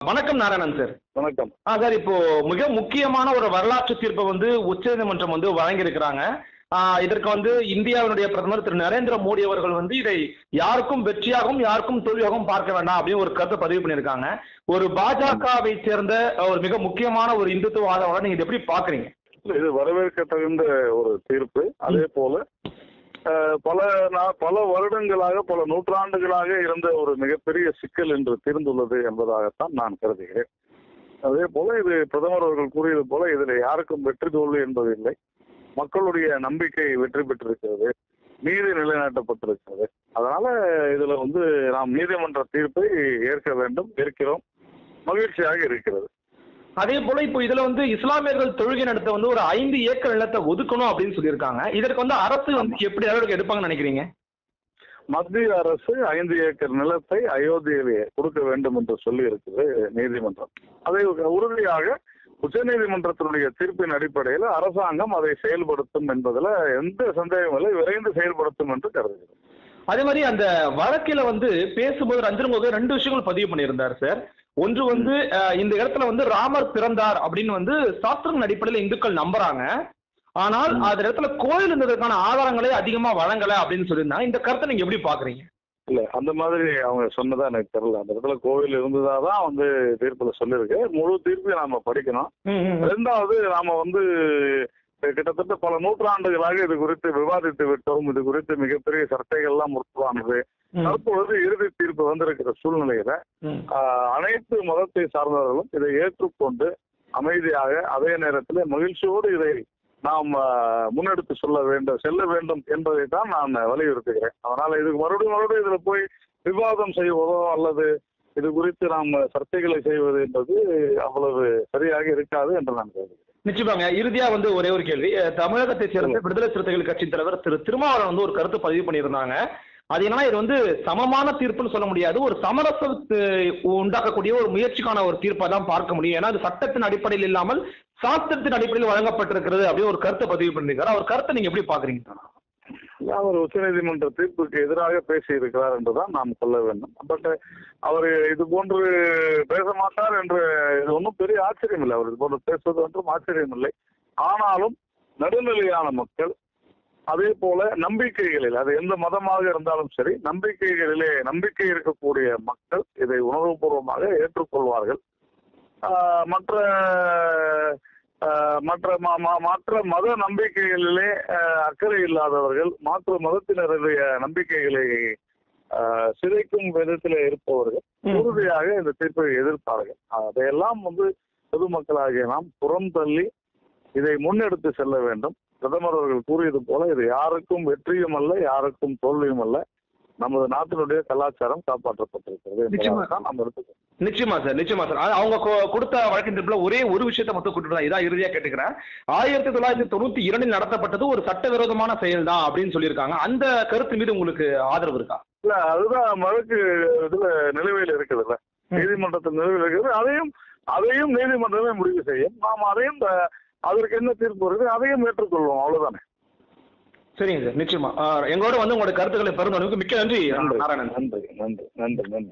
வணக்கம் நாராயணன் சார். வணக்கம். சார், இப்போ மிக முக்கியமான ஒரு வரலாற்று தீர்ப்பை உச்சநீதிமன்றம் வழங்கியிருக்கிறாங்க. இதற்கு இந்தியாவினுடைய பிரதமர் திரு நரேந்திர மோடி அவர்கள் இதை யாருக்கும் வெற்றியாகவும் யாருக்கும் தோல்வியாகவும் பார்க்க வேண்டாம் அப்படின்னு ஒரு கருத்தை பதிவு பண்ணியிருக்காங்க. ஒரு பாஜகவை சேர்ந்த ஒரு மிக முக்கியமான ஒரு இந்துத்துவ ஆதரவாளர் நீங்க இதை எப்படி பாக்குறீங்க? இது வரவேற்க தகுந்த ஒரு தீர்ப்பு. அதே போல பல வருடங்களாக பல நூற்றாண்டுகளாக இருந்த ஒரு மிகப்பெரிய சிக்கல் என்று தீர்ந்துள்ளது என்பதாகத்தான் நான் கருதுகிறேன். அதே போல இது பிரதமர் அவர்கள் கூறியது போல இதில் யாருக்கும் வெற்றி தோல்வி என்பதில்லை. மக்களுடைய நம்பிக்கை வெற்றி பெற்றிருக்கிறது, நீதி நிலைநாட்டப்பட்டிருக்கிறது. அதனால இதுல நாம் நீதிமன்ற தீர்ப்பை ஏற்க வேண்டும், ஏற்கிறோம், மகிழ்ச்சியாக இருக்கிறது. அதே போல இப்போ இதுல இஸ்லாமியர்கள் தொழுகை நடத்த ஒரு 5 ஏக்கர் நிலத்தை ஒதுக்கணும் அப்படின்னு சொல்லியிருக்காங்க. இதற்கு அரசு எப்படி நடவடிக்கை எடுப்பாங்கன்னு நினைக்கிறீங்க? மத்திய அரசு 5 ஏக்கர் நிலத்தை அயோத்தியிலே கொடுக்க வேண்டும் என்று சொல்லி இருக்குது நீதிமன்றம். அதை உறுதியாக உச்சநீதிமன்றத்தினுடைய தீர்ப்பின் அடிப்படையில் அரசாங்கம் அதை செயல்படுத்தும் என்பதில் எந்த சந்தேகமும் இல்லை, விரைந்து செயல்படுத்தும் என்று கருதுகிறேன். அதே மாதிரி அந்த வழக்கில பேசும்போது ரஞ்சன் கோகோய் 2 விஷயங்கள் பதிவு பண்ணியிருந்தார் சார். ஒன்று இந்த இடத்துல ராமர் பிறந்தார் அப்படின்னு சாஸ்திரத்தின் அடிப்படையில் இந்துக்கள் நம்புறாங்க. ஆனால் அந்த இடத்துல கோயில் இருந்ததற்கான ஆதாரங்களே அதிகமா வழங்கல அப்படின்னு சொல்லியிருந்தாங்க. இந்த கருத்தை நீங்க எப்படி பாக்குறீங்க? இல்ல, அந்த மாதிரி அவங்க சொன்னதா எனக்கு தெரியல. அந்த இடத்துல கோவில் இருந்ததாதான் தீர்ப்புல சொல்லியிருக்கு. முழு தீர்ப்பையும் நாம படிக்கணும். ரெண்டாவது, நாம கிட்டத்தட்ட பல நூற்றாண்டுகளாக இது குறித்து விவாதித்து விட்டோம். இது குறித்து மிகப்பெரிய சர்ச்சைகள்லாம் முற்படானது. தற்பொழுது இறுதி தீர்ப்பு வந்திருக்கிற சூழ்நிலையில அனைத்து மதத்தை சார்ந்தவர்களும் இதை ஏற்றுக்கொண்டு அமைதியாக அதே நேரத்தில் மகிழ்ச்சியோடு இதை நாம் முன்னெடுத்து செல்ல வேண்டும் என்பதை தான் நான் வலியுறுத்துகிறேன். அதனால இதுக்கு மறுபடியும் இதுல போய் விவாதம் செய்வதோ அல்லது இது குறித்து நாம் சர்ச்சைகளை செய்வது என்பது அவ்வளவு சரியாக இருக்காது என்று நான் கருதுகிறேன். நிச்சயமாங்க. இறுதியா ஒரே ஒரு கேள்வி. தமிழகத்தை சேர்ந்த விடுதலை சிறுத்தைகள் கட்சி தலைவர் திரு திருமாவளவன் ஒரு கருத்து பதிவு பண்ணியிருந்தாங்க. அது என்னன்னா, இது சமமான தீர்ப்புன்னு சொல்ல முடியாது, ஒரு சமரசத்தை உண்டாக்கக்கூடிய ஒரு முயற்சிக்கான ஒரு தீர்ப்பை தான் பார்க்க முடியும். ஏன்னா அது சட்டத்தின் அடிப்படையில் இல்லாமல் சாஸ்திரத்தின் அடிப்படையில் வழங்கப்பட்டிருக்கிறது அப்படின்னு ஒரு கருத்தை பதிவு பண்ணியிருக்காரு. அவர் கருத்தை நீங்க எப்படி பாக்குறீங்க? அவர் உச்சநீதிமன்ற தீர்ப்புக்கு எதிராக பேசி இருக்கிறார் என்றுதான் நாம் சொல்ல வேண்டும். பட் அவர் இது போன்று பேச மாட்டார் என்று இது ஒன்றும் பெரிய ஆச்சரியம் இல்லை. அவர் இது போன்று பேசுவது ஒன்றும் ஆச்சரியம் இல்லை. ஆனாலும் நடுநிலையான மக்கள், அதே போல நம்பிக்கைகளில், அது எந்த மதமாக இருந்தாலும் சரி, நம்பிக்கை இருக்கக்கூடிய மக்கள் இதை உணர்வுபூர்வமாக ஏற்றுக்கொள்வார்கள். மற்ற மத நம்பிக்கைகளிலே அக்கறை இல்லாதவர்கள், மாற்று மதத்தினருடைய நம்பிக்கைகளை சிதைக்கும் விதத்தில் இருப்பவர்கள் உறுதியாக இந்த தீர்ப்பை எதிர்ப்பார்கள். அதையெல்லாம் பொதுமக்களாகிய நாம் புறம் தள்ளி இதை முன்னெடுத்து செல்ல வேண்டும். பிரதமர் அவர்கள் கூறியது போல இது யாருக்கும் வெற்றியும் அல்ல, யாருக்கும் தோல்வியும் அல்ல. நமது நாட்டினுடைய கலாச்சாரம் காப்பாற்றப்பட்டிருக்கிறது. நிச்சயமா சார். அவங்க கொடுத்த வழக்கின் தீர்ப்புல ஒரே ஒரு விஷயத்தை மட்டும் கூட்டு இதான் இறுதியா கேட்டுக்கிறேன். 1992 நடத்தப்பட்டது ஒரு சட்டவிரோதமான செயல் தான் அப்படின்னு சொல்லியிருக்காங்க. அந்த கருத்து மீது உங்களுக்கு ஆதரவு இருக்கா? இல்ல, அதுதான் வழக்கு இதுல நிலுவையில் இருக்குதுல்ல, நீதிமன்றத்தில் நிலுவையில் இருக்குது. அதையும் நீதிமன்றமே முடிவு செய்யும். நாம் அதற்கு என்ன தீர்ப்பு இருக்கு அதையும் ஏற்றுக்கொள்வோம், அவ்வளவுதானே. சரிங்க சார், நிச்சயமா. எங்களோட உங்களோட கருத்துக்களை பெருந்தவனுக்கு மிக்க நன்றி நாராயணன். நன்றி.